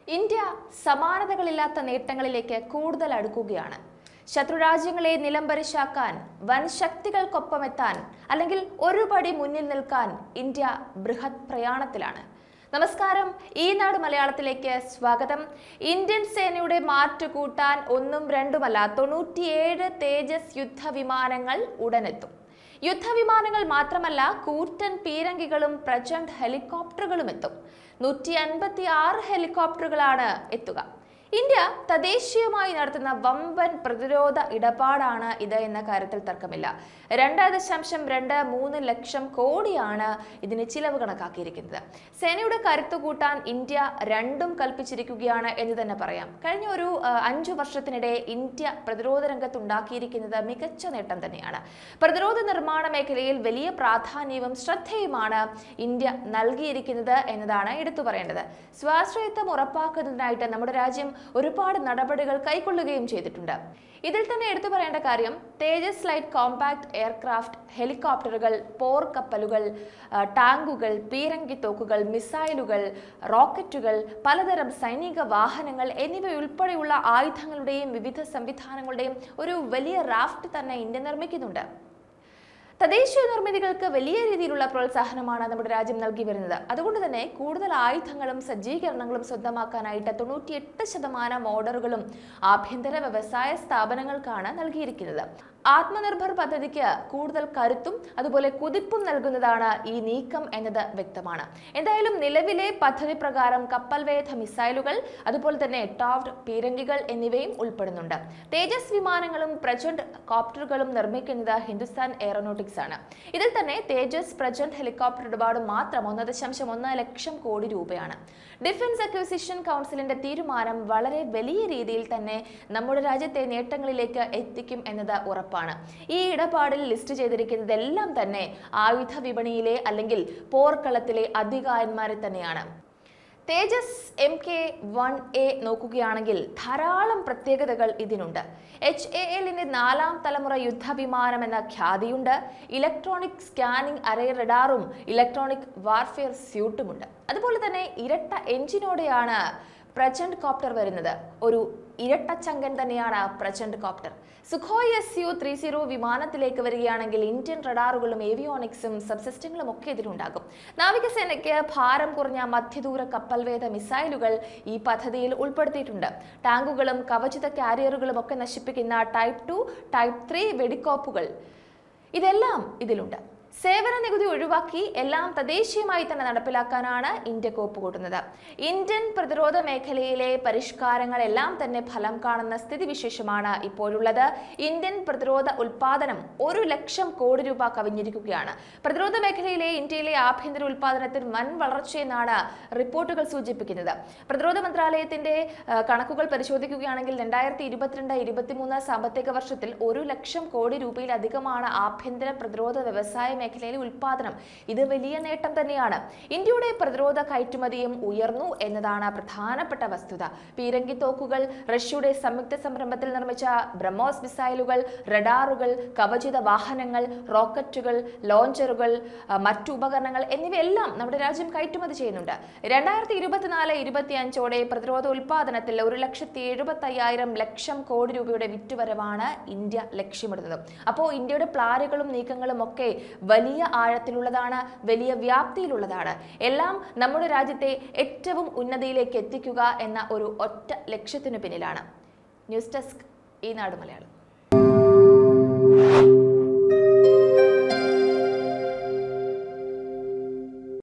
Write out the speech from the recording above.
India സമാനതകളില്ലാത്ത നേട്ടങ്ങളിലേക്ക് കൂടുതൽ അടുക്കുകയാണ്. ശത്രുരാജ്യങ്ങളെ നിലംപരിശാക്കാൻ, വൻ ശക്തികൾക്കൊപ്പമെത്താൻ അല്ലെങ്കിൽ ഒരു പടി മുന്നിൽ നിൽക്കാൻ ഇന്ത്യ ബൃഹത് പ്രയാണത്തിലാണ്. നമസ്കാരം, ഈ നാട് മലയാളത്തിലേക്ക് സ്വാഗതം. ഇന്ത്യൻ സേനയുടെ മാറ്റുകൂട്ടാൻ ഒന്നും രണ്ടുമല്ല 97 തേജസ് യുദ്ധവിമാനങ്ങൾ ഉടനെത്തും. യുദ്ധവിമാനങ്ങൾ മാത്രമല്ല, കൂറ്റൻ പീരങ്കികളും പ്രചണ്ഡ് ഹെലികോപ്റ്ററുകളും എത്തും. 156 ഹെലികോപ്റ്ററുകളാണ് എത്തുക. ഇന്ത്യ തദ്ദേശീയമായി നടത്തുന്ന വമ്പൻ പ്രതിരോധ ഇടപാടാണ് ഇത് എന്ന കാര്യത്തിൽ തർക്കമില്ല. 2.23 ലക്ഷം കോടിയാണ് ഇതിന് ചിലവ് കണക്കാക്കിയിരിക്കുന്നത്. സേനയുടെ കരുത്തു കൂട്ടാൻ ഇന്ത്യ രണ്ടും കൽപ്പിച്ചിരിക്കുകയാണ് എന്ന് തന്നെ പറയാം. കഴിഞ്ഞ ഒരു 5 വർഷത്തിനിടെ ഇന്ത്യ പ്രതിരോധ രംഗത്തുണ്ടാക്കിയിരിക്കുന്നത് മികച്ച നേട്ടം തന്നെയാണ്. പ്രതിരോധ നിർമ്മാണ മേഖലയിൽ വലിയ പ്രാധാന്യവും ശ്രദ്ധയുമാണ് ഇന്ത്യ നൽകിയിരിക്കുന്നത് എന്നതാണ് എടുത്തു പറയേണ്ടത്. സ്വാശ്രയത്വം ഉറപ്പാക്കുന്നതിനായിട്ട് നമ്മുടെ രാജ്യം ഒരുപാട് നടപടികൾ കൈക്കൊള്ളുകയും ചെയ്തിട്ടുണ്ട്. ഇതിൽ തന്നെ എടുത്തു പറയേണ്ട കാര്യം തേജസ് ലൈറ്റ് കോമ്പാക്ട് എയർക്രാഫ്റ്റ്, ഹെലികോപ്റ്ററുകൾ, പോർക്കപ്പലുകൾ, ടാങ്കുകൾ, പീരങ്കി തോക്കുകൾ, മിസൈലുകൾ, റോക്കറ്റുകൾ, പലതരം സൈനിക വാഹനങ്ങൾ എന്നിവയുൾപ്പെടെയുള്ള ആയുധങ്ങളുടെയും വിവിധ സംവിധാനങ്ങളുടെയും ഒരു വലിയ റാഫ്റ്റ് തന്നെ ഇന്ത്യ നിർമ്മിക്കുന്നുണ്ട്. തദ്ദേശീയ നിർമ്മിതികൾക്ക് വലിയ രീതിയിലുള്ള പ്രോത്സാഹനമാണ് നമ്മുടെ രാജ്യം നൽകി വരുന്നത്. അതുകൊണ്ട് തന്നെ കൂടുതൽ ആയുധങ്ങളും സജ്ജീകരണങ്ങളും സ്വന്തമാക്കാനായിട്ട് 98% ഓർഡറുകളും ആഭ്യന്തര വ്യവസായ സ്ഥാപനങ്ങൾക്കാണ് നൽകിയിരിക്കുന്നത്. ആത്മനിർഭർ പദ്ധതിക്ക് കൂടുതൽ കരുത്തും അതുപോലെ കുതിപ്പും നൽകുന്നതാണ് ഈ നീക്കം എന്നത് വ്യക്തമാണ്. എന്തായാലും നിലവിലെ പദ്ധതി പ്രകാരം കപ്പൽവേധ മിസൈലുകൾ, അതുപോലെ തന്നെ ടോർഡ് പീരങ്കികൾ എന്നിവയും ഉൾപ്പെടുന്നുണ്ട്. തേജസ് വിമാനങ്ങളും പ്രചണ്ഡ് കോപ്റ്ററുകളും നിർമ്മിക്കുന്നത് ഹിന്ദുസ്ഥാൻ എയറോനോട്ടിക്സ് ആണ്. ഇതിൽ തന്നെ തേജസ് പ്രചണ്ഡ് ഹെലികോപ്റ്റർ ഇടപാട് മാത്രം 1.1 ലക്ഷം കോടി രൂപയാണ്. ഡിഫൻസ് അക്വിസിഷൻ കൗൺസിലിന്റെ തീരുമാനം വളരെ വലിയ രീതിയിൽ തന്നെ നമ്മുടെ രാജ്യത്തെ നേട്ടങ്ങളിലേക്ക് എത്തിക്കും എന്നത് ഉറപ്പാണ്. ഈ ഇടപാടിൽ ലിസ്റ്റ് ചെയ്തിരിക്കുന്നതെല്ലാം തന്നെ ആയുധ വിപണിയിലെ അല്ലെങ്കിൽ പോർക്കളത്തിലെ അധികായന്മാരെ തന്നെയാണ്. തേജസ് MK-1A നോക്കുകയാണെങ്കിൽ ധാരാളം പ്രത്യേകതകൾ ഇതിനുണ്ട്. HALന്റെ 4ാം തലമുറ യുദ്ധവിമാനം എന്ന ഖ്യാതിയുണ്ട്. ഇലക്ട്രോണിക് സ്കാനിംഗ് അറേ റഡാറും ഇലക്ട്രോണിക് വാർഫെയർ സ്യൂട്ടുമുണ്ട്. അതുപോലെ തന്നെ ഇരട്ട എഞ്ചിനോടെയാണ് പ്രചണ്ഡ് കോപ്റ്റർ വരുന്നത്. ഒരു ഇരട്ടച്ചങ്കൻ തന്നെയാണ് പ്രചണ്ഡ് കോപ്റ്റർ. സുഖോയ് Su-30 വിമാനത്തിലേക്ക് വരികയാണെങ്കിൽ ഇന്ത്യൻ റഡാറുകളും ഏവിയോണിക്സും സബ്സിസ്റ്റങ്ങളും ഒക്കെ ഇതിലുണ്ടാകും. നാവികസേനയ്ക്ക് ഭാരം കുറഞ്ഞ മധ്യദൂര കപ്പൽവേധ മിസൈലുകൾ ഈ പദ്ധതിയിൽ ഉൾപ്പെടുത്തിയിട്ടുണ്ട്. ടാങ്കുകളും കവചിത കാരിയറുകളും ഒക്കെ നശിപ്പിക്കുന്ന ടൈപ്പ് 2, ടൈപ്പ് 3 വെടിക്കോപ്പുകൾ ഇതെല്ലാം ഇതിലുണ്ട്. സേവന നികുതി ഒഴിവാക്കി എല്ലാം തദ്ദേശീയമായി തന്നെ നടപ്പിലാക്കാനാണ് ഇന്ത്യ കോപ്പുകൂട്ടുന്നത്. ഇന്ത്യൻ പ്രതിരോധ മേഖലയിലെ പരിഷ്കാരങ്ങളെല്ലാം തന്നെ ഫലം കാണുന്ന സ്ഥിതിവിശേഷമാണ് ഇപ്പോഴുള്ളത്. ഇന്ത്യൻ പ്രതിരോധ ഉൽപാദനം 1 ലക്ഷം കോടി രൂപ കവിഞ്ഞിരിക്കുകയാണ്. പ്രതിരോധ മേഖലയിലെ ഇന്ത്യയിലെ ആഭ്യന്തര ഉൽപാദനത്തിൽ വൻ വളർച്ചയെന്നാണ് റിപ്പോർട്ടുകൾ സൂചിപ്പിക്കുന്നത്. പ്രതിരോധ മന്ത്രാലയത്തിന്റെ കണക്കുകൾ പരിശോധിക്കുകയാണെങ്കിൽ 2022-23 സാമ്പത്തിക വർഷത്തിൽ 1 ലക്ഷം കോടി രൂപയിലധികമാണ് ആഭ്യന്തര പ്രതിരോധ വ്യവസായ മേഖലയിലെ ഉൽപാദനം. ഇത് വലിയ നേട്ടം തന്നെയാണ്. ഇന്ത്യയുടെ പ്രതിരോധ കയറ്റുമതിയും ഉയർന്നു എന്നതാണ് പ്രധാനപ്പെട്ട വസ്തുത. പീരങ്കി തോക്കുകൾ, റഷ്യയുടെ സംയുക്ത സംരംഭത്തിൽ നിർമ്മിച്ച ബ്രഹ്മോസ് മിസൈലുകൾ, റഡാറുകൾ, കവചിത വാഹനങ്ങൾ, റോക്കറ്റുകൾ, ലോഞ്ചറുകൾ, മറ്റു ഉപകരണങ്ങൾ എന്നിവയെല്ലാം നമ്മുടെ രാജ്യം കയറ്റുമതി ചെയ്യുന്നുണ്ട്. 2024-25 പ്രതിരോധ ഉൽപാദനത്തിൽ 1,75,000 ലക്ഷം കോടി രൂപയുടെ വിറ്റുവരവാണ് ഇന്ത്യ ലക്ഷ്യമിടുന്നത്. അപ്പോൾ ഇന്ത്യയുടെ പ്ലാനുകളും നീക്കങ്ങളും ഒക്കെ വലിയ ആഴത്തിലുള്ളതാണ്, വലിയ വ്യാപ്തിയിലുള്ളതാണ്. എല്ലാം നമ്മുടെ രാജ്യത്തെ ഏറ്റവും ഉന്നതിയിലേക്ക് എത്തിക്കുക എന്ന ഒരു ഒറ്റ ലക്ഷ്യത്തിനു പിന്നിലാണ്. ന്യൂസ് ഡെസ്ക്, ഈ നാട് മലയാളം.